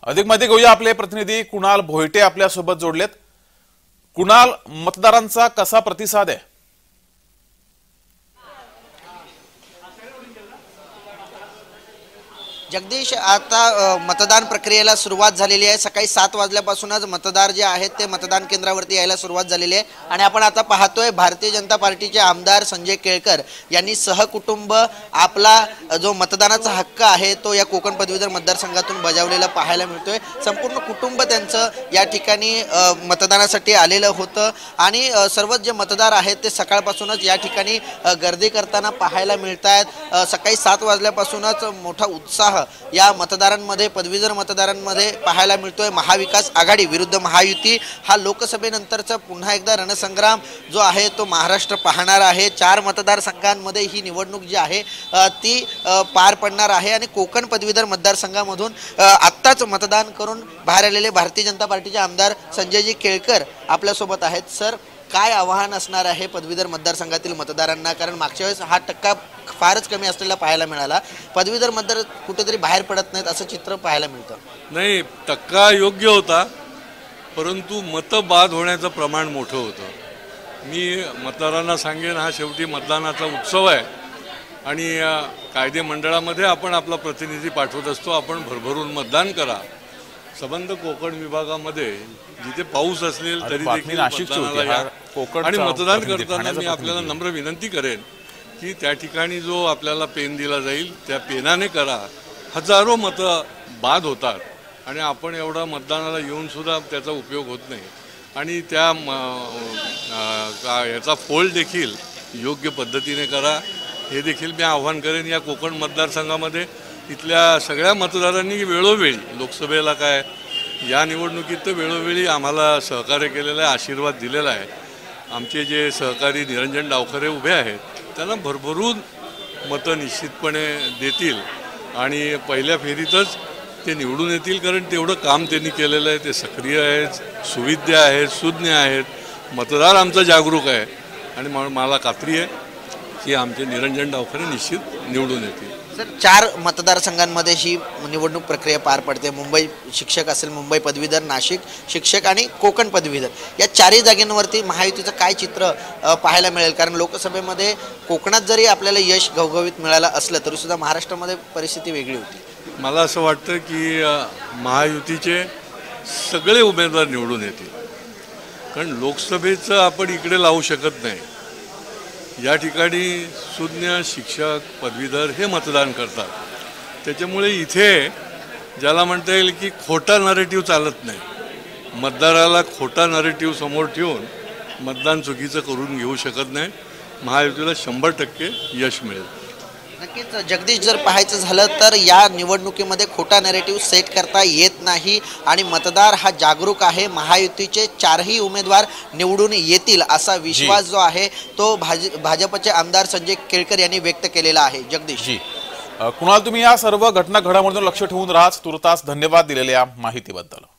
अधिक माहिती घेऊया, आपले प्रतिनिधी कुणाल भोयटे आपल्या सोबत जोडलेत। कुणाल, मतदारांचा कसा प्रतिसाद आहे? जगदीश, आता मतदान प्रक्रियेला सुरुवात झालेली आहे। सकाळी 7 वाजल्यापासूनच मतदार जे आहेत ते मतदान केंद्रावरती यायला सुरुवात झालेली आहे आणि आपण आता पाहतोय भारतीय जनता पार्टीचे आमदार संजय केळकर यांनी सहकुटुंब आपला जो मतदानाचा हक्क आहे तो या कोकण पदवीधर मतदारसंघातून बजावलेला पाहायला मिळतोय। संपूर्ण कुटुंब त्यांचं या ठिकाणी मतदानासाठी आलेलं होतं आणि सर्वच जे मतदार आहेत ते सकाळपासूनच या ठिकाणी गर्दी करताना पाहायला मिळतात। सकाळी 7 वाजल्यापासूनच मोठा उत्साह या मतदारांमध्ये, पदवीधर मतदारांमध्ये पाहायला मिळतोय। महाविकास आघाडी विरुद्ध महायुती हा लोकसभेनंतरचा पुन्हा एकदा रणसंग्राम जो आहे तो महाराष्ट्र पाहणार आहे। 4 मतदारसंघांमध्ये ही निवडणूक जी आहे ती पार पडणार आहे आणि कोकण पदवीधर मतदारसंघामधून आत्ताच मतदान करून बाहेर आलेले भारतीय जनता पार्टीचे आमदार संजयजी केळकर आपल्यासोबत आहेत। सर, काय आव्हान असणार आहे पदवीधर मतदारसंघातील मतदारांना? कारण मागच्या वेळेस हा टक्का फारच कमी असलेला पाहायला मिळाला। पदवीधर मतदार कुठेतरी बाहेर पडत नाहीत असं चित्र पाहायला मिळतं। नाही, टक्का योग्य होता, परंतु मतं बाद होण्याचं प्रमाण मोठं होतं। मी मतदारांना सांगेन, हा शेवटी मतदानाचा उत्सव आहे आणि कायदे मंडळामध्ये आपण आपला प्रतिनिधी पाठवत असतो। आपण भरभरून मतदान करा। संबंध कोकण विभागामध्ये जिथे पाऊस असेल तरी देखील मतदानाला या आणि मतदान करताना मी आपल्याला नम्र विनंती करेन की त्या ठिकाणी जो आपल्याला पेन दिला जाईल त्या पेनाने करा। हजारो मतं बाद होतात आणि आपण एवढा मतदानाला येऊन सुद्धा त्याचा उपयोग होत नाही आणि त्या याचा फोल्ड देखील योग्य पद्धतीने करा, हे देखील मी आव्हान करेन। या कोकण मतदारसंघामध्ये इथल्या सगळ्या मतदारांनी वेळोवेळी, लोकसभेला काय या निवडणुकीत तर वेळोवेळी आम्हाला सहकार्य केलेलं आहे, आशीर्वाद दिलेला आहे। आमचे जे सहकारी निरंजन डावखरे उभे आहेत त्यांना भरभरून मतं निश्चितपणे देतील आणि पहिल्या फेरीतच ते निवडून येतील, कारण तेवढं काम त्यांनी केलेलं आहे। ते सक्रिय आहेत, सुविद्य आहेत, सुज्ञ आहेत। मतदार आमचा जागरूक आहे आणि मला खात्री आहे की आमचे निरंजन डावखरे निश्चित निवडून येतील। सर, 4 मतदारसंघांमध्ये ही निवडणूक प्रक्रिया पार पडते। मुंबई शिक्षक असेल, मुंबई पदवीधर, नाशिक शिक्षक आणि कोकण पदवीधर, या 4ही जागांवरती महायुतीचं काय चित्र पाहायला मिळेल? कारण लोकसभेमध्ये कोकणात जरी आपल्याला यश घवघवीत मिळालं असलं तरी सुद्धा महाराष्ट्रामध्ये परिस्थिती वेगळी होती। मला असं वाटतं की महायुतीचे सगळे उमेदवार निवडून येतील, कारण लोकसभेचं आपण इकडे लावू शकत नाही। या ठिकाणी सुज्ञ शिक्षक, पदवीधर हे मतदान करतात, त्याच्यामुळे इथे ज्याला म्हणता येईल की खोटा नरेटिव्ह चालत नाही। मतदाराला खोटा नरेटिव्ह समोर ठेवून मतदान चुकीचं करून घेऊ शकत नाही। महायुतीला 100% यश मिळेल। नक्कीच जगदीश, जर पाहायचं झालं तर या निवडणुकीमध्ये खोटा नॅरेटिव्ह सेट करता येत नाही आणि मतदार हा जागरूक आहे। महायुतीचे 4ही उमेदवार निवडून येतील असा विश्वास जो आहे तो भाजपचे आमदार संजय केळकर यांनी व्यक्त केलेला आहे। जगदीश, कुणाल, तुम्ही या सर्व घटना घडामोडींवर लक्ष ठेवून राहा। तुर्तास धन्यवाद दिलेल्या माहितीबद्दल।